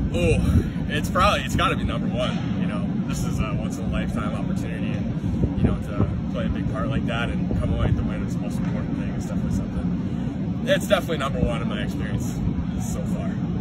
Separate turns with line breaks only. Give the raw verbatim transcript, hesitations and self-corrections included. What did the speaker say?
Oh, it's probably, it's got to be number one. You know, this is a once-in-a-lifetime opportunity, and, you know, to play a big part like that and come away with the win is the most important thing. It's definitely something. It's definitely number one in my experience so far.